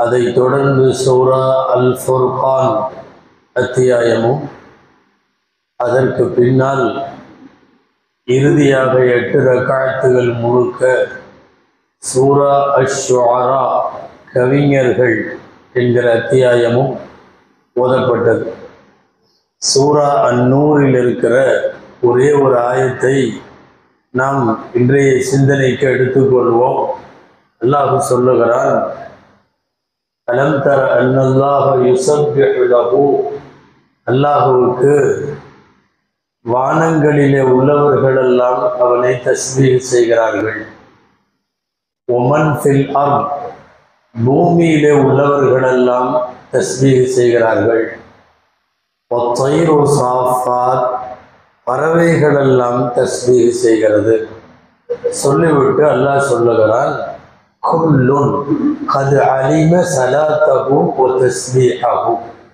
அதைத் தொடர்ந்து சூரா அல் ஃபுர்கான் அத்தியாயமும், அதற்கு பின்னால் இறுதியாக 8 ரக்காத்துகள் முழுக்க சூரா அஷ்-ஷுஆரா கவிஞர்கள் என்கிற அத்தியாயமும் ஓதப்பட்டது. சூரா அன்-நூரில் இருக்கிற ஒரே ஒரு ஆயத்தை நாம் இன்றைய சிந்தனைக்கு எடுத்துக்கொள்வோம். அல்லாஹ் சொல்லுகிறான், அலம் தர அன்னல்லாஹ யுஸப்பிஹு லஹு, அல்லாஹுவுக்கு வானங்களிலே உள்ளவர்களெல்லாம் அவனை தஸ்பீஹ் செய்கிறார்கள். ஒமன் ஃபில் அர்த், பூமியிலே உள்ளவர்களெல்லாம் தஸ்பீஹ் செய்கிறார்கள். ஒத்தைரு சாஃபாத், பறவைகளெல்லாம் தஸ்பீஹ் செய்கிறது. சொல்லிவிட்டு அல்லாஹ் சொல்லுகிறான், குல்லுன் கத் அலிம ஸலாத்தஹு வ தஸ்பீஹஹு,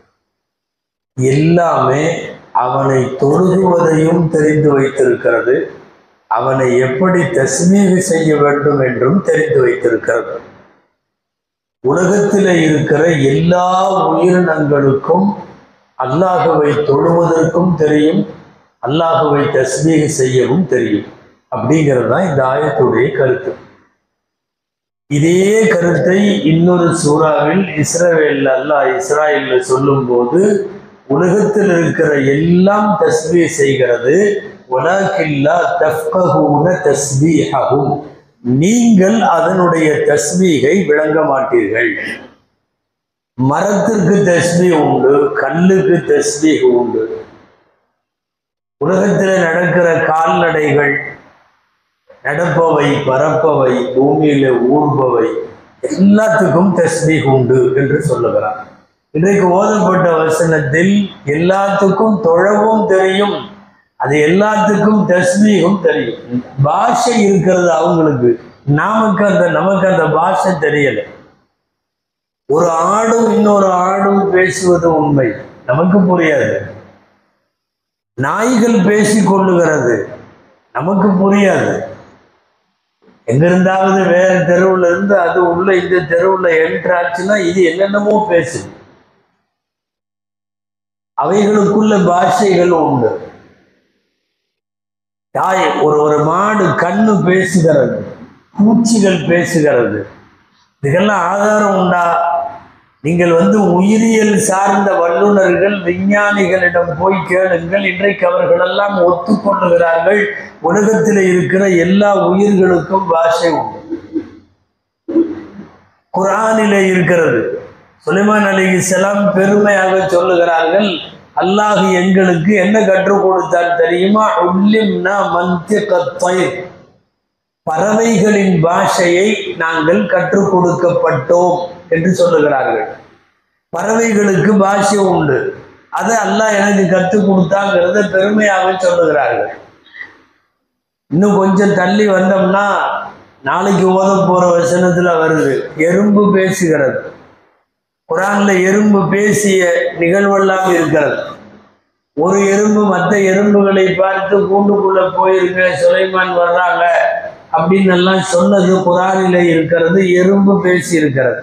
எல்லாமே அவனை தொழுகுவதையும் தெரிந்து வைத்திருக்கிறது, அவனை எப்படி தஸ்பீஹ் செய்ய வேண்டும் என்றும் தெரிந்து வைத்திருக்கிறது. உலகத்தில் இருக்கிற எல்லா உயிரினங்களுக்கும் அல்லாஹுவை தொழுவதற்கும் தெரியும், அல்லாஹுவை தஸ்பீஹ் செய்யவும் தெரியும். அப்படிங்கிறது தான் இந்த ஆயத்துடைய கருத்து. இதே கருத்தை இன்னொரு சூறாவில் அல்லாஹ் இஸ்ராயேலில் சொல்லும் போது, உலகத்தில் இருக்கிற எல்லாம் தஸ்பீஹ் செய்கிறது, வலாக்கின் லா தஃப்கஹூன தஸ்பீஹஹும், நீங்கள் அதனுடைய தஸ்பீஹை விளங்க மாட்டீர்கள். மரத்திற்கு தஸ்பீஹ் உண்டு, கல்லுக்கு தஸ்பீஹ் உண்டு. உலகத்தில் நடக்கிற கால்நடைகள், நடப்பவை, பறப்பவை, பூமியில ஊர்பவை, எல்லாத்துக்கும் தஸ்பீஹ் உண்டு என்று சொல்லுகிறார். இன்றைக்கு ஓதப்பட்ட வசனத்தில் எல்லாத்துக்கும் தொழவும் தெரியும், அது எல்லாத்துக்கும் தஸ்பீஹும் தெரியும். பாஷை இருக்கிறது அவங்களுக்கு, நமக்கு அந்த பாஷை தெரியல. ஒரு ஆடும் இன்னொரு ஆடும் பேசுவது உண்மை, நமக்கு புரியாது. நாய்கள் பேசி கொள்ளுகிறது, நமக்கு புரியாது. எங்கிருந்தாவது வேற தெருவுல இருந்து அது உள்ள இந்த தெருவுல என்ட்ராச்சுன்னா இது என்னென்னமோ பேசுது. அவைகளுக்குள்ள பாஷைகள் உண்டு. தாய் ஒரு மாடு கண்ணு பேசுகிறது, பூச்சிகள் பேசுகிறது. இதுக்கெல்லாம் ஆதாரம் உண்டா? நீங்கள் உயிரியல் சார்ந்த வல்லுநர்கள், விஞ்ஞானிகளிடம் போய் கேளுங்கள். இன்றைக்கு அவர்களெல்லாம் ஒத்துக்கொள்ளுகிறார்கள், உலகத்தில் இருக்கிற எல்லா உயிர்களுக்கும் பாஷை உண்டு. குர்ஆனிலே இருக்கிறது. சுலைமான் அலைஹிஸ்ஸலாம் பெருமையாக சொல்லுகிறார்கள், அல்லாஹ் எங்களுக்கு என்ன கற்றுக் கொடுத்தார் தெரியுமா? உல்லிம்னா மன்திகத் தைர், பறவைகளின் பாஷையை நாங்கள் கற்றுக் கொடுக்கப்பட்டோம் என்று சொல்லுகிறார்கள். பறவைகளுக்கு பாஷை உண்டு, அதை அல்லாஹ் எனக்கு கற்றுக் கொடுத்தாங்கிறத பெருமையாக சொல்லுகிறார்கள். இன்னும் கொஞ்சம் தள்ளி வந்தோம்னா நாளைக்கு ஓத போற வசனத்துல வருது, எறும்பு பேசுகிறது. குர்ஆன்ல எறும்பு பேசிய நிகழ்வெல்லாம் இருக்கிறது. ஒரு எறும்பு மற்ற எறும்புகளை பார்த்து கூண்டுக்குள்ள போயிருக்க சுலைமான் வர்றாங்க அப்படின்னு எல்லாம் சொன்னது குர்ஆனிலே இருக்கிறது. எறும்பு பேசி இருக்கிறது.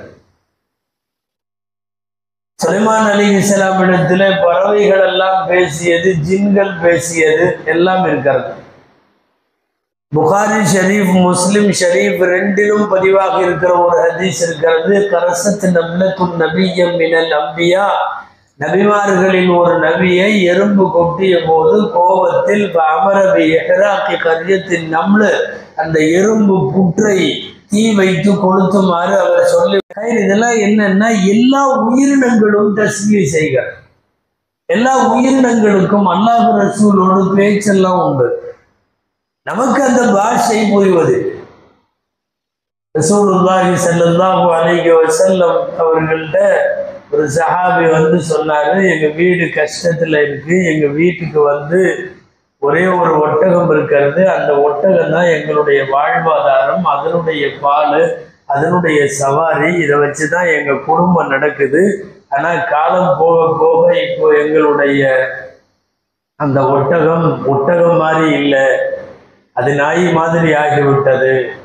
சுலைமான் அலைஹிஸ்ஸலாம் இடத்துல பறவைகள் எல்லாம் பேசியது, ஜின்கள் பேசியது எல்லாம் இருக்கிறது. புகாரி ஷரீஃப், முஸ்லிம் ஷரீஃப் ரெண்டிலும் பதிவாக இருக்கிற ஒரு ஹதீஸ் இருக்கிறது. கரசத் நம்லத்துன் நபிய்யம் மினல் அம்பியா, நபிமார்களின் ஒரு நபியை எறும்பு கொட்டிய போது கோபத்தில் அமரபி எஹராக்கி கரியத்தின் நம்லு, அந்த எறும்பு புற்றை தீ வைத்து கொளுத்துமாறு அவர் சொல்லி. இதெல்லாம் என்னன்னா, எல்லா உயிரினங்களும் தஸ்பீஹ் செய்கிறார். எல்லா உயிரினங்களுக்கும் அல்லாஹ் ரசூலோடு பேச்செல்லாம் உண்டு. நமக்கு அந்த பாஷை புரிவது. ரசூலுல்லாஹி ஸல்லல்லாஹு அலைஹி வஸல்லம் அவர்கள்ட்ட ஒரு சஹாபி சொன்னாரு, எங்க வீடு கஷ்டத்துல இருக்கு, எங்க வீட்டுக்கு ஒரே ஒரு ஒட்டகம் இருக்கிறது, அந்த ஒட்டகம் தான் எங்களுடைய வாழ்வாதாரம், அதனுடைய பால், அதனுடைய சவாரி, இதை வச்சுதான் எங்க குடும்பம் நடக்குது. ஆனா காலம் போக போக இப்போ எங்களுடைய அந்த ஒட்டகம் மாதிரி இல்லை, அது நாய் மாதிரி ஆகிவிட்டது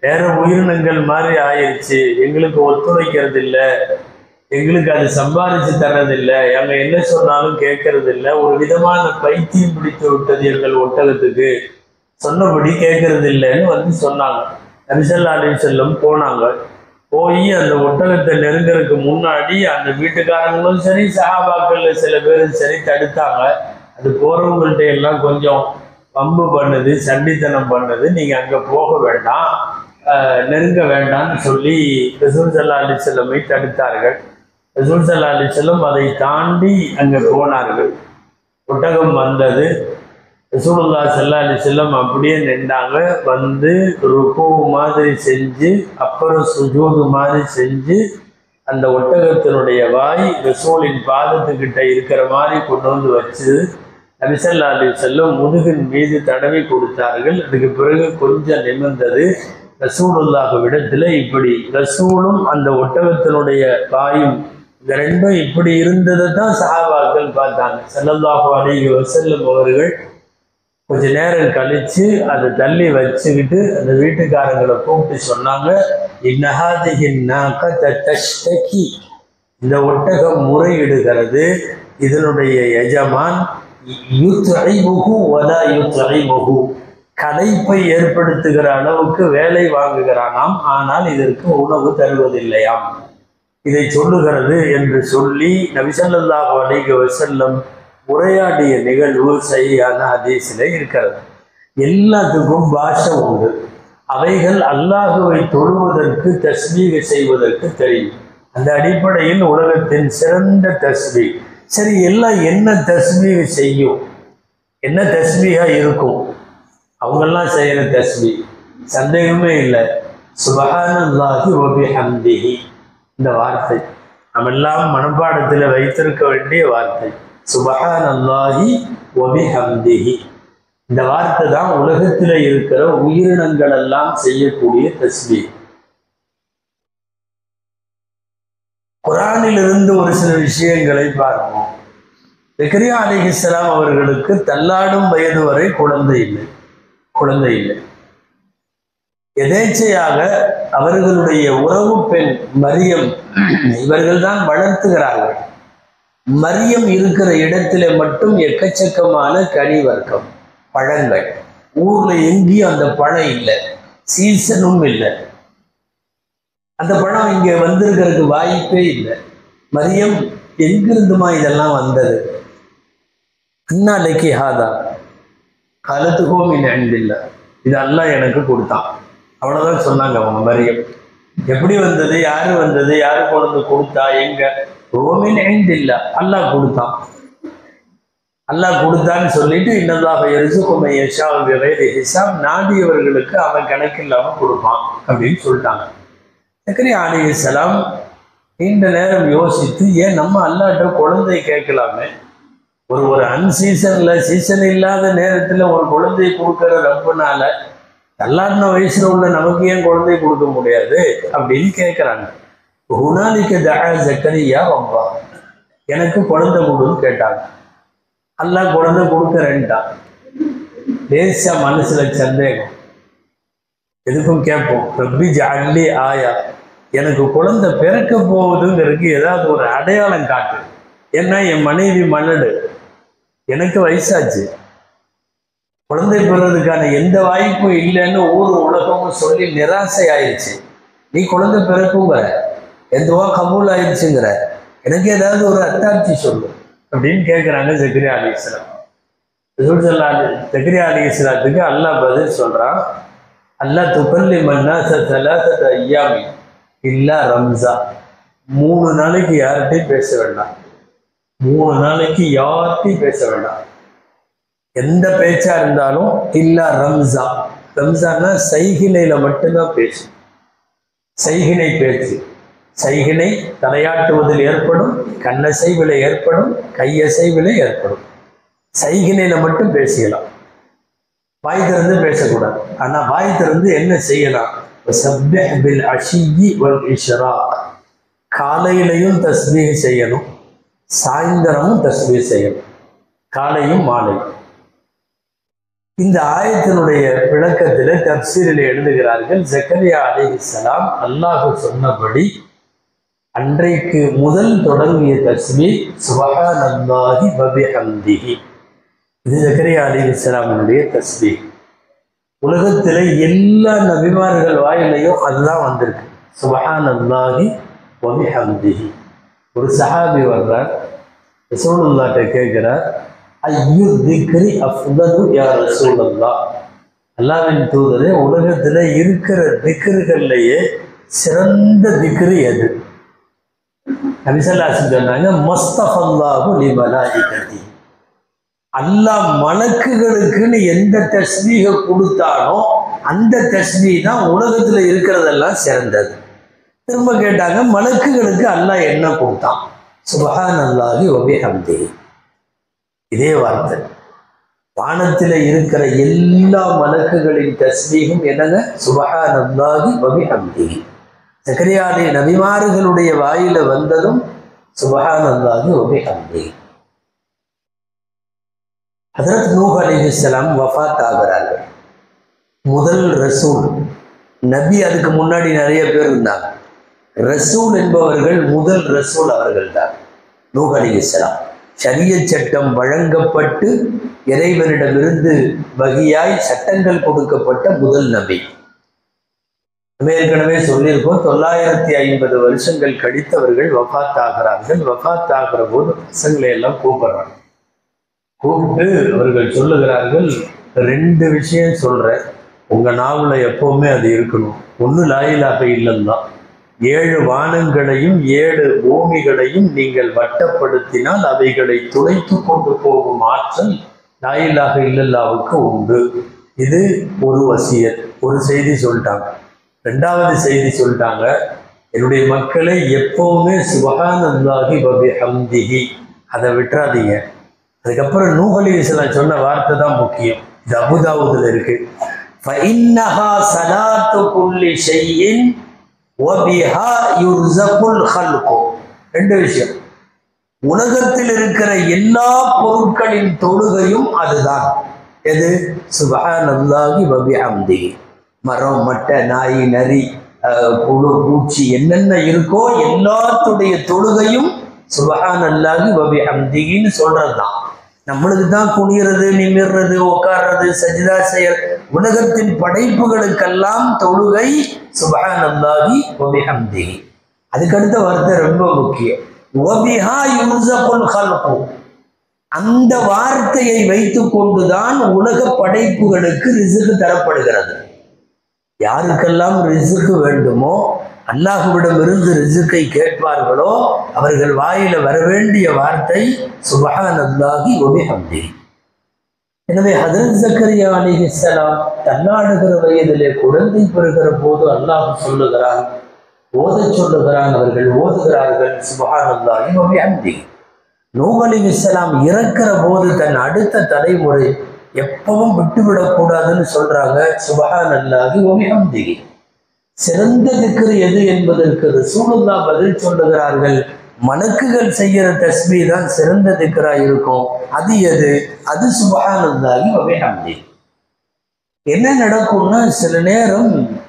வேற உயிரினங்கள் மாதிரி ஆயிடுச்சு, எங்களுக்கு ஒத்துழைக்கிறது இல்லை, எங்களுக்கு அது சம்பாதிச்சு தர்றதில்லை, அங்க என்ன சொன்னாலும் கேட்கறது இல்லை, ஒரு விதமான பைத்தியம் பிடித்து விட்டது எங்கள் ஒட்டகத்துக்கு, சொன்னபடி கேட்கறது இல்லைன்னு வந்து சொன்னாங்க. நபி ஸல்லல்லாஹு அலைஹி வஸல்லம் போனாங்க. போய் அந்த ஒட்டகத்தை நெருங்கிறதுக்கு முன்னாடி அந்த வீட்டுக்காரங்களும் சரி, சஹாபாக்கள்ல சில பேரும் சரி தடுத்தாங்க. அது போறவங்கள்ட்ட எல்லாம் கொஞ்சம் வம்பு பண்ணுது, சண்டித்தனம் பண்ணுது, நீங்க அங்க போக வேண்டாம், நெருங்க வேண்டாம்னு சொல்லி ரசூல் ஸல்லல்லாஹு அலைஹி வஸல்லமை தடுத்தார்கள். ரசூல் ஸல்லல்லாஹு அலைஹி வஸல்லம் அதை தாண்டி அங்க போனார்கள். ஒட்டகம் வந்தது. ரசூலுல்லாஹி ஸல்லல்லாஹு அலைஹி வஸல்லம் அப்படியே நின்றாங்க. வந்து ருக்கு மாதிரி செஞ்சு அப்புறம் சுஜூது மாதிரி செஞ்சு அந்த ஒட்டகத்தினுடைய வாய் ரசூலின் பாதத்துக்கிட்ட இருக்கிற மாதிரி கொண்டு வந்து வச்சு நபி ஸல்லல்லாஹு அலைஹி வஸல்லம் முதுகின் மீது தடவி கொடுத்தார்கள். அதுக்கு பிறகு கொஞ்சம் நிமிர்ந்தது. ரசூலுல்லாஹ் விடத்துல இப்படி ரசூலும் அந்த ஒட்டகத்தினுடைய வாயும் இந்த ரெண்டும் இப்படி இருந்ததை தான் சஹாபாக்கள் பார்த்தாங்க. ஸல்லல்லாஹு அலைஹி வஸல்லம் அவர்கள் கொஞ்ச நேரம் கழிச்சு அதை தள்ளி வச்சுக்கிட்டு அந்த வீட்டுக்காரங்களை கூப்பிட்டு சொன்னாங்க, இந்த ஒட்டகம் முறையிடுகிறது, இதனுடைய எஜமான் களைப்பை ஏற்படுத்துகிற அளவுக்கு வேலை வாங்குகிறானாம், ஆனால் இதற்கு உணவு தருவதில்லையாம், இதை சொல்லுகிறது என்று சொல்லி நபி ஸல்லல்லாஹு அலைஹி வஸல்லம் உரையாடிய நிகழ்வு சரியான ஹதீஸிலே இருக்கிறது. எல்லாத்துக்கும் பாஷை உண்டு. அவைகள் அல்லாஹுவை தொழுவதற்கு தஸ்பீக செய்வதற்கு தெரியும். அந்த அடிப்படையில் உலகத்தின் சிறந்த தஸ்பீக். சரி, எல்லாம் என்ன தஸ்பீக செய்யும், என்ன தஸ்பீகா இருக்கும்? அவங்கெல்லாம் செய்யற தஸ்பீக் சந்தேகமே இல்லை. சுப்ஹானல்லாஹி வ பிஹம்திஹி, இந்த வார்த்தை நம்ம எல்லாம் மனப்பாடத்தில் வைத்திருக்க வேண்டிய வார்த்தை. சுப்ஹானல்லாஹி வ பிஹம்திஹி, இந்த வார்த்தை தான் உலகத்தில் இருக்கிற உயிரினங்கள் எல்லாம் செய்யக்கூடிய தஸ்பீக். குர்ஆனிலிருந்து ஒரு சில விஷயங்களை பார்ப்போம். ஜக்கரியா அலைஹிஸ்ஸலாம் அவர்களுக்கு தள்ளாடும் வயது வரை குழந்தை இல்லை. எதேச்சையாக அவர்களுடைய உறவு பெண் மரியம் இவர்கள் தான் வளர்த்துகிறார்கள். மரியம் இருக்கிற இடத்துல மட்டும் எக்கச்சக்கமான கனி வர்க்கம் பழங்கள். ஊர்ல எங்கேயும் அந்த பழம் இல்லை, சீசனும் இல்லை. அந்த பழம் இங்க வந்திருக்கிறதுக்கு வாய்ப்பே இல்லை. மரியம் எங்கிருந்துமா இதெல்லாம் வந்தது? அன்னாலைக்கு ஹாதா காலத்துக்கோம் இல்லை, இது அல்லாஹ் எனக்கு கொடுத்தான், அவ்வளவுதான் சொன்னாங்க அவங்க மரியம். எப்படி வந்தது, யாரு வந்தது, யாரு கொண்டு கொடுத்தா, எங்க? ரோமின் இல்லை, அல்லாஹ் கொடுத்தான். அல்லாஹ் கொடுத்தான்னு சொல்லிட்டு இன்னல்லாஹ் யர்ஸுகு யஷா பிகைரி ஹிசாப், நாடியவர்களுக்கு அவன் கணக்கில்லாம கொடுப்பான் அப்படின்னு சொல்லிட்டாங்க. ஜக்கரியா அலைஹிஸ்ஸலாம் நீண்ட நேரம் யோசித்து, ஏன் நம்ம அல்லாஹ்ட்ட குழந்தை கேட்கலாமே, ஒரு அன்சீசன்ல சீசன் இல்லாத நேரத்துல ஒரு குழந்தை கொடுக்கிற ரப்புனால தள்ளாடின வயசுல உள்ள நமக்கு ஏன் குழந்தை கொடுக்க முடியாது அப்படின்னு கேட்கிறாங்க. ஹுனாலிக தஆ ஜக்கரியா ரப்பா, எனக்கு குழந்தை கொடுன்னு கேட்டாங்க. அல்லாஹ் குழந்தை கொடுக்கறேன்ட்டான். லேசா மனசுல சந்தேகம், எதுக்கும் கேட்போம், ரப்பி ஜஅல்லி ஆயா, எனக்கு குழந்தை பிறக்க போகுதுங்கிறதுக்கு ஏதாவது ஒரு அடையாளம் காட்டு. ஏன்னா என் மனைவி மலடு, எனக்கு வயசாச்சு, குழந்தை பெறுறதுக்கான எந்த வாய்ப்பும் இல்லைன்னு ஊர் உலகமும் சொல்லி நிராசை ஆயிடுச்சு. நீ குழந்தை பிறக்குங்கிற, எதுவா கபூல் ஆயிடுச்சுங்கிற, எனக்கு ஏதாவது ஒரு அத்தாட்சி சொல்லு அப்படின்னு கேட்குறாங்க ஜக்கரியா அலைஹிஸ்ஸலாம். ஜக்கரியா அலைஹிஸ்ஸலாத்துக்கு அல்லாஹ் பதில் சொல்றான், அல்லாஹ் துகல்லிமன் நாஸ ஸலாஸத அய்யாமி இல்லா ரம்ஸா, 3 நாளைக்கு யார்கிட்டையும் பேச வேண்டாம், 3 நாளைக்கு யார்கிட்டையும் பேச வேண்டாம், எந்த பேச்சா இருந்தாலும் இல்லா ரம்ஸா. ரம்ஸான்னா சைகிணையில மட்டும்தான் பேசு, சைகிணை பேச்சு. சைகிணை தலையாட்டுவதில் ஏற்படும், கண்ணசைவில் ஏற்படும், கையசைவில் ஏற்படும். சைகிணையில மட்டும் பேசிக்கலாம், வாய் திறந்து பேசக்கூடாது. ஆனா வாய் திறந்து என்ன செய்யலாம்? வஸப்பிஹ் பில் அஷிய்யி வல் இஷ்ராக், காலையிலையும் தஸ்பீஹ் செய்யணும், சாயந்தரமும் தஸ்பீஹ் செய்யணும், காலையும் மாலையும். இந்த ஆயத்தினுடைய விளக்கத்தில் தப்சீரில் எழுதுகிறார்கள், ஜக்கரியா அலைஹிஸ்ஸலாம் அல்லாஹ் சொன்னபடி அன்றைக்கு முதல் தொடங்கிய தஸ்பீஹ் சுப்ஹானல்லாஹி வ பிஹம்திஹி. இது ஜக்கரியா அலைஹிஸ்ஸலாமுடைய தஸ்பீஹ். உலகத்தில் எல்லா நபிமார்கள் வாயிலையும் அதுதான் வந்திருக்கு, சுப்ஹானல்லாஹி வ பிஹம்திஹி. ஒரு சஹாபி வர்றார், ரசூலுல்லாஹ்ட்ட கேட்கிறார், ஐயு திக்ரி அஃதலு யா ரசூலல்லாஹ், அல்லாஹ்வின் தூதரே உலகத்தில் இருக்கிற திக்ருகள்லையே சிறந்த திக்ரு எது? நபி ஸல்லல்லாஹு அலைஹி வஸல்லம் சொன்னாங்க, மஸ்தஃபல்லாஹு லிமலாயிகதி, அல்லாஹ் மலக்குகளுக்குன்னு எந்த தஸ்பீஹை கொடுத்தானோ அந்த தஸ்பீஹ் தான் உலகத்தில் இருக்கிறதெல்லாம் சிறந்தது. திரும்ப கேட்டாங்க, மலக்குகளுக்கு அல்லாஹ் என்ன கொடுத்தான்? சுப்ஹானல்லாஹி வ பிஹம்திஹி. இதே வார்த்தை. வானத்தில் இருக்கிற எல்லா மலக்குகளின் தஸ்பீஹும் என்னங்க? சுப்ஹானல்லாஹி வ பிஹம்திஹி. ஜக்கரியா நபிமார்களுடைய வாயில வந்ததும் சுப்ஹானல்லாஹி வ பிஹம்திஹி. ஹஜ்ரத் நூஹ் அலைஹிஸ்ஸலாம் வஃபாத் ஆகிறார்கள். முதல் ரசூல் நபி. அதுக்கு முன்னாடி நிறைய பேர் இருந்தாங்க. ரசூல் என்பவர்கள் முதல் ரசூல் அவர்கள் தான், நூஹ் அலைஹிஸ்ஸலாம். ஷரியத் சட்டம் வழங்கப்பட்டு இறைவனிடமிருந்து வகியாய் சட்டங்கள் கொடுக்கப்பட்ட முதல் நபி. ஏற்கனவே சொல்லியிருக்கோம், 950 வருஷங்கள் கழித்தவர்கள் வஃபாத் ஆகிறார்கள். வஃபாத் ஆகிற போது பசங்களை எல்லாம் கூப்பிடுறாங்க. கூப்பிட்டு அவர்கள் சொல்லுகிறார்கள், 2 விஷயம் சொல்றேன், உங்க நாவல எப்பவுமே அது இருக்கணும். ஒன்று லா இலாஹ இல்லல்லாஹ், 7 வானங்களையும் 7 பூமிகளையும் நீங்கள் வட்டப்படுத்தினால் அவைகளை துளைத்து கொண்டு போகும் ஆற்றல் லா இலாஹ இல்லல்லாஹ்வுக்கு உண்டு. இது ஒரு வசியத், ஒரு செய்தி சொல்லிட்டாங்க. 2வது செய்தி சொல்லிட்டாங்க, என்னுடைய மக்களை எப்பவுமே சுப்ஹானல்லாஹி வ பிஹம்திஹி அதை விட்டுறாதீங்க. அதுக்கப்புறம் நூஹ் அலைஹிஸ்ஸலாம் சொன்ன வார்த்தை தான் முக்கியம். இது அபூதாவுதுல இருக்கு. ஃபஇன்னஹா ஸலாத்து குல்லி ஷைஇன் வ பிஹா யுர்ஸகுல் ஹல்கு. 2 விஷயம். உலகத்தில் இருக்கிற எல்லா பொருட்களின் தொழுகையும் அதுதான். எது? சுப்ஹானல்லாஹி வ பிஹம்திஹி. மரம், மட்டை, நாய், நரி, புழு, பூச்சி என்னென்ன இருக்கோ எல்லாத்துடைய தொழுகையும் சுப்ஹானல்லாஹி வ பிஹம்திஹின்னு சொல்றது தான். நம்மளுக்கு தான் குனிறது, நிமிர்றது, உட்கார்றது, சஜிதா செய்ய, உலகத்தின் படைப்புகளுக்கெல்லாம் தொழுகை சுப்ஹானல்லாஹி வ பிஹம்திஹி. அதுக்கடுத்த வார்த்தை ரொம்ப முக்கியம், வ பிஹா யுர்ஸகுல் ஹல்கு. அந்த வார்த்தையை வைத்துக் கொண்டுதான் உலக படைப்புகளுக்கு ரிஸ்க் தரப்படுகிறது. யாருக்கெல்லாம் ரிஸ்க் வேண்டுமோ, அல்லாஹ்விடமிருந்து ரிஸ்கை கேட்பார்களோ அவர்கள் வாயில வர வேண்டிய வார்த்தை சுப்ஹானல்லாஹி வ பிஹம்திஹி. எனவே ஹஜ்ரத் ஜக்கரியா அலைஹிஸ்ஸலாம் தன்னாடுகிற வயதிலே குழந்தை பெறுகிற போது அல்லாஹ் சொல்லுகிறான், ஓதச் சொல்லுகிறான். அவர்கள் ஓதுகிறார்கள் சுப்ஹானல்லாஹி வ பிஹம்திஹி. நூஹ் அலைஹிஸ்ஸலாம் இறக்கிற போது தன் அடுத்த தலைமுறை எப்பவும் விட்டுவிடக்கூடாதுன்னு சொல்றாங்க, சுப்ஹானல்லாஹி வ பிஹம்திஹி. சிறந்த திக்ர் எது என்பதற்கு ரசூலுல்லாஹ் பதில் சொல்லுகிறார்கள், மலக்குகள் செய்கிற தஸ்பீஹ் தான் சிறந்த திக்ரா இருக்கும். அது எது? அது சுப்ஹானல்லாஹி வ பிஹம்திஹி. என்ன நடக்கும்னா, சில நேரம்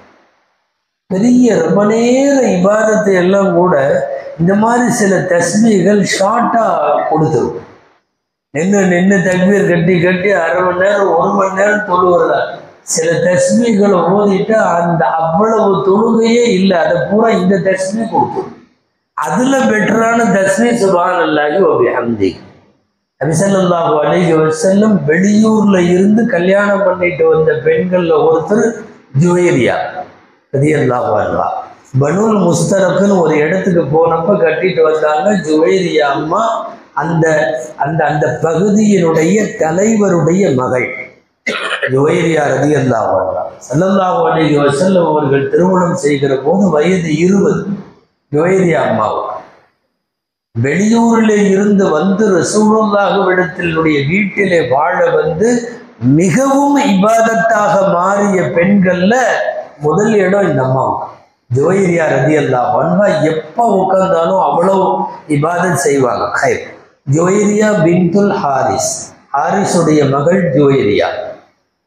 பெரிய ரொம்ப நேர இபாதத்தை எல்லாம் கூட இந்த மாதிரி சில தஸ்பீஹ்கள் ஷார்ட்டா கொடுத்துரும். நின்று தக்பீர் கட்டி கட்டி 1/2 மணி நேரம் 1 மணி நேரம் தொழுகிறதா. சில தஸ்பீஹ்களை ஓதிட்டு அந்த அவ்வளவு தொழுகையே இல்லை, அதை பூரா இந்த தஸ்பீஹ் கொடுக்கும். அதுல பெட்டரான தஸ்பீஹ் சுப்ஹானல்லாஹி வ பிஹம்திஹி. நபி ஸல்லல்லாஹு அலைஹி வஸல்லம் வெளியூர்ல இருந்து கல்யாணம் பண்ணிட்டு வந்த பெண்கள்ல ஒருத்தர் ஜுவைரியா ரலியல்லாஹு அன்ஹா. பனுல் முஸ்தரக்குன்னு ஒரு இடத்துக்கு போனப்ப கட்டிட்டு வந்தாங்க ஜுவைரியா அம்மா. அந்த அந்த அந்த பகுதியினுடைய தலைவருடைய மகள் ஜுவைரியா ரலியல்லாஹு அன்ஹா. ஸல்லல்லாஹு அலைஹி வஸல்லம் அவர்கள் திருமணம் செய்கிற போது வயது 20. ஜுவைரியா அம்மாவுக்கு வெளியூரிலே இருந்து வந்து ரசூலுல்லாஹ்விடத்தினுடைய வீட்டிலே வாழ வந்து மிகவும் இபாதத்தாக மாறிய பெண்கள்ல முதல் இடம் இந்த அம்மாவுக்கு. ஜுவைரியா ரலியல்லாஹு அன்ஹா எப்போ உட்கார்ந்தாலும் அவ்வளவு இபாதத் செய்வாங்க. ஜுவைரியா பின்துல் ஹாரிஸ், ஹாரிஸுடைய மகள் ஜுவைரியா.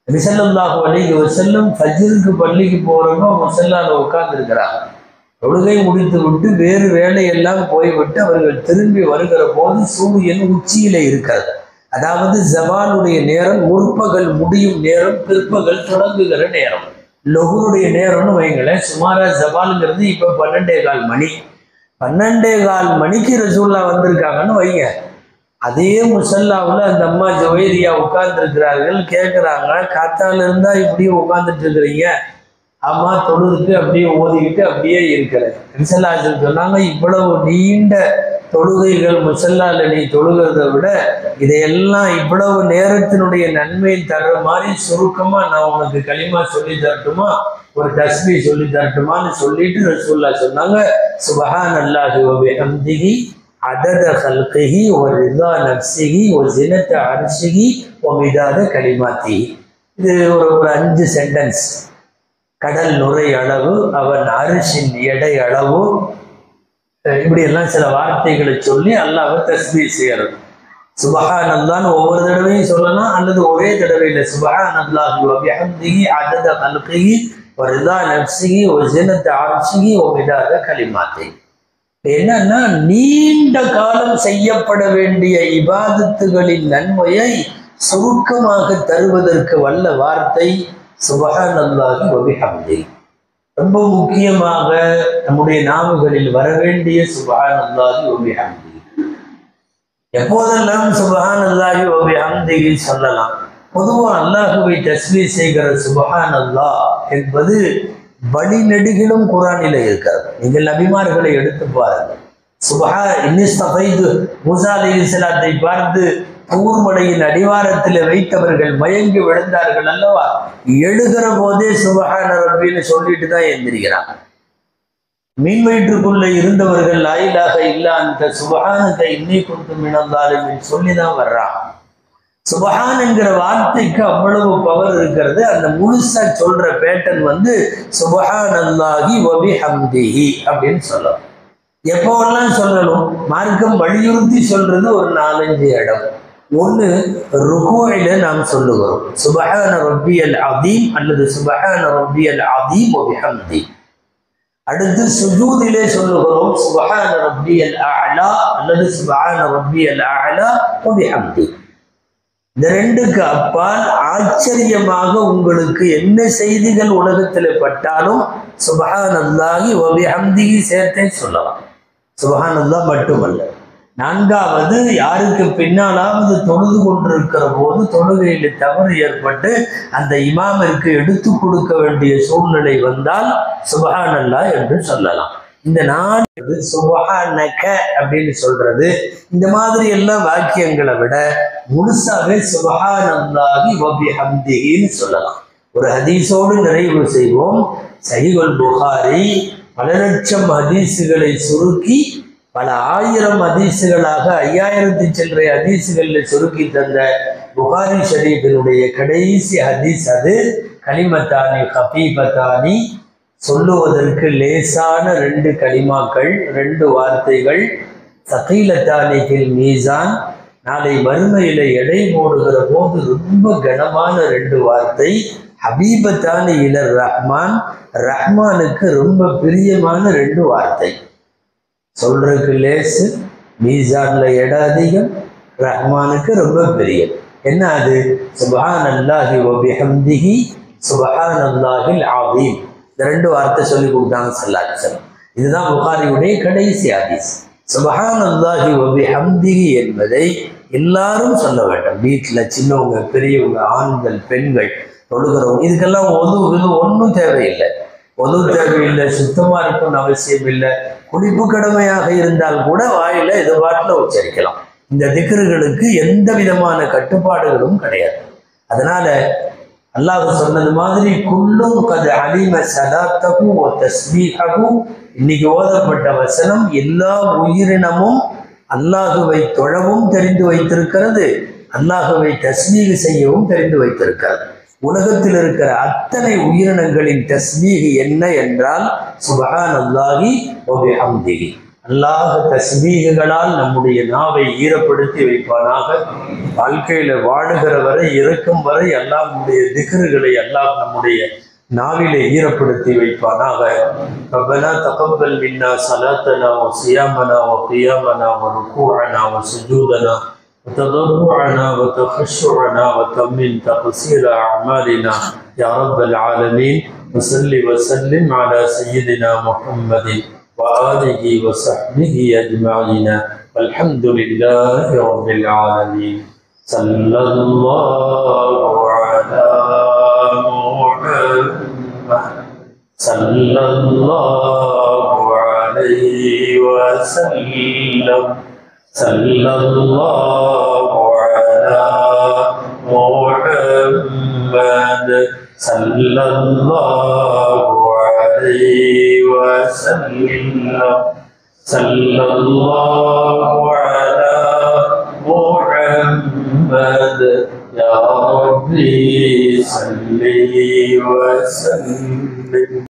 நபி ஸல்லல்லாஹு அலைஹி வஸல்லம் ஃபஜ்ருக்கு பள்ளிக்கு போறப்போ முஸல்லால உட்கார்ந்துருக்கிறாங்க. தொழுகை முடித்து விட்டு வேறு வேலையெல்லாம் போய்விட்டு அவர்கள் திரும்பி வருகிற போது சூரியன் உச்சியில இருக்கிறது. அதாவது ஜவாலுடைய நேரம், முற்பகல் முடியும் நேரம், பிற்பகல் தொடங்குகிற நேரம். லொஹருடைய நேரம்னு வைங்களேன். சுமாரா ஜவாலுங்கிறது இப்போ 12:15 மணி. 12:15 மணிக்கு ரசூல்லா வந்திருக்காங்கன்னு வைங்க. அதே முசல்லாவில் அந்த அம்மா ஜுவைரியா உட்கார்ந்துருக்கிறார்கள். கேட்குறாங்க, காத்தால இருந்தா இப்படியே உட்கார்ந்துட்டு இருக்கிறீங்க? அம்மா தொழுதுக்கு அப்படியே ஓதிக்கிட்டு அப்படியே இருக்கிறேன். முசல்லாஜன் சொன்னாங்க, இவ்வளவு நீண்ட தொழுகைகள் முசல்லால நீ தொழுகிறத விட இதையெல்லாம் இவ்வளவு நேரத்தினுடைய நன்மையை தர்ற மாதிரி சுருக்கமா நான் உனக்கு களிமா சொல்லி தரட்டுமா, ஒரு தஸ்பீ சொல்லி தரட்டுமான்னு சொல்லிட்டு ரசூல்லா சொன்னாங்க, சுப்ஹானல்லாஹி வ பிஹம்திஹி அதத ஹல்கிஹி வ ரிதா நஃப்ஸிஹி வ ஸினத அர்ஷிஹி வ மிதாத கலிமாத்திஹி. இது ஒரு 5 சென்டென்ஸ். கடல் நுரை அளவு, அவன் அரிசின் எடை அளவு, இப்படி எல்லாம் சில வார்த்தைகளை சொல்லி அல்லாஹ்வை தஸ்பீஹ் செய்யறது. சுப்ஹானல்லாஹ்னு ஒவ்வொரு தடவையும் சொல்லலாம், அல்லது ஒரே தடவையில் சுப்ஹானல்லாஹி வ பிஹம்திஹி அதத ஹல்கிஹி வ ரிதா நஃப்ஸிஹி வ ஸினத அர்ஷிஹி வ மிதாத கலிமாத்திஹி. என்னன்னா, நீண்ட காலம் செய்யப்பட வேண்டிய இபாதத்துகளின் நன்மையை சுருக்கமாக தருவதற்கு வல்ல வார்த்தை சுப்ஹானல்லாஹி வ பிஹம்திஹி. ரொம்ப முக்கியமாக நம்முடைய நாவுகளில் வர வேண்டிய சுப்ஹானல்லாஹி வ பிஹம்திஹி. எப்போதெல்லாம் சுப்ஹானல்லாஹி வ பிஹம்திஹி சொல்லலாம். பொதுவாக அல்லாஹுவை தஸ்பீஹ் செய்கிற சுப்ஹானல்லாஹ் என்பது வழிநெடுகிலும் குர்ஆனில் இருக்கிறது. நீங்கள் நபிமார்களை எடுத்து பாருங்கள். மூசா அலைஹிஸ்ஸலாத்தை பார்த்து தூர்மலையின் அடிவாரத்தில் வைத்தவர்கள் மயங்கி விழுந்தார்கள் அல்லவா? எழுகிற போதே சுப்ஹான ரப்பின்னு சொல்லிட்டு தான் எழுந்திருக்கிறாங்க. மீன் வயிற்றுக்குள்ள இருந்தவர்கள் லா இலாஹ இல்லா அன்த சுப்ஹானக இன்னீ குன்து மினல் ஸாலிமீன் சொல்லிதான் வர்றாங்க. சுப்ஹான் என்கிற வார்த்தைக்கு அவ்வளவு பவர் இருக்கிறது. அந்த முழுசா சொல்ற பேட்டர்ன் வந்து சுப்ஹானல்லாஹி வ பிஹம்திஹி அப்படின்னு சொல்லணும். எப்போவெல்லாம் சொல்லணும்? மார்க்கம் வலியுறுத்தி சொல்றது ஒரு 4-5 இடம். ஒன்று, ருகூஇல நாம் சொல்லுகிறோம் சுப்ஹான ரப்பியல் அதீம் அல்லது சுப்ஹான ரப்பியல் அதீம் வ பிஹம்தி. அடுத்து சுஜூதிலே சொல்லுகிறோம் சுப்ஹான ரப்பியல் அஅலா அல்லது சுப்ஹான ரப்பியல் அஅலா வ பிஹம்தி. இந்த ரெண்டுக்கு அப்பால் ஆச்சரியமாக உங்களுக்கு என்ன செய்திகள் உலகத்தில் பட்டாலும் சுப்ஹானல்லாஹி வ பிஹம்திஹி சேர்த்தே சொல்லலாம். சுப்ஹானல்லாஹ் மட்டுமல்ல. 4வது, யாருக்கு பின்னாலாவது தொழுது கொண்டிருக்கிற போது தொழுகையில் தவறு ஏற்பட்டு அந்த இமாமிற்கு எடுத்து கொடுக்க வேண்டிய சூழ்நிலை வந்தால் சுப்ஹானல்லாஹ் என்று சொல்லலாம். இந்த 4 சுப்ஹானக அப்படின்னு சொல்றது, இந்த மாதிரி எல்லாம் வாக்கியங்களை விட முழுசாவே சுப்ஹானல்லாஹி வ பிஹம்திஹின்னு சொல்லலாம். ஒரு ஹதீஸோடு நிறைவு செய்வோம். சஹீஹுல் புகாரி பல லட்சம் ஹதீஸுகளை சுருக்கி பல 1000 ஹதீஸுகளாக 5000 சில்லறை ஹதீஸுகளில் சுருக்கி தந்த புகாரி ஷரீஃபினுடைய கடைசி ஹதீஸ் அது. கலிமத்தானி ஹபீபத்தானி, சொல்லுவதற்கு லேசான 2 கலிமாக்கள், 2 வார்த்தைகள். சகீலத்தானி ஃபில் மீசான், நாளை மறுமையில எடை போடுகிற போது ரொம்ப கனமான 2 வார்த்தை. ஹபீபத்தானி இலர் ரஹ்மான், ரஹ்மானுக்கு ரொம்ப பிரியமான 2 வார்த்தை. சொல்றதுக்கு லேசு, மீசான்ல எடை அதிகம், ரஹ்மானுக்கு ரொம்ப பிரியம். என்ன அது? சுப்ஹானல்லாஹி வ பிஹம்திஹி சுப்ஹானல்லாஹில் அதீம். இந்த 2 வார்த்தை சொல்லி கொடுத்தாங்க ஸல்லல்லாஹு அலைஹி வஸல்லம். இதுதான் புகாரியுடைய கடைசி ஹதீஸ். சுப்ஹானல்லாஹி வ பிஹம்திஹி என்பதை எல்லாரும் சொல்ல வேண்டும். வீட்டில் சின்னவங்க, பெரியவங்க, ஆண்கள், பெண்கள், தொழுகிறவங்க, இதுக்கெல்லாம் ஒன்றும் தேவையில்லை. தேவையில்லை, சுத்தமா இருக்கும்னு அவசியம் இல்லை. குளிப்பு கடமையாக இருந்தால் கூட வாயில இது பாட்டில் உச்சரிக்கலாம். இந்த திக்ருகளுக்கு எந்த விதமான கட்டுப்பாடுகளும் கிடையாது. அதனால அல்லாஹ் சொன்னது மாதிரி குல்லும் கத் அலிம ஸலாத்தஹு வ தஸ்பீஹஹு, இன்னைக்கு ஓதப்பட்ட வசனம் எல்லா உயிரினமும் அல்லாஹுவை தொழவும் தெரிந்து வைத்திருக்கிறது, அல்லாஹுவை தஸ்பீஹ் செய்யவும் தெரிந்து வைத்திருக்கிறது. உலகத்தில் இருக்கிற அத்தனை உயிரினங்களின் தஸ்பீஹ் என்ன என்றால் சுப்ஹானல்லாஹி வ பிஹம்திஹி. அல்லாஹ் தஸ்பீகளால் நம்முடைய நாவை ஈரப்படுத்தி வைப்பானாக. வாழ்க்கையில வாழுகிற வரை இருக்கும் வரை அல்லாஹ்வுடைய திக்ருகளை அல்லாஹ் நம்முடைய நாவிலே ஈரப்படுத்தி வைப்பானாக. ரப்பனா தகப்பல் மின்னா ஸலாத்தனா வ ஸியாமனா வ கியாமனா வ ருகூஅனா வ சுஜூதனா வ ததர்ருஅனா வ தخشعنا وتمم تقصير أعمالنا يا رب العالمين. وصل وسلم على سيدنا محمد وآله وصحبه أجمعين والحمد لله رب العالمين. صلى الله على محمد صلى الله عليه وسلم. صلى الله على محمد صلى الله عليه وسلم. صلى الله على محمد يا ربي صل وسلم.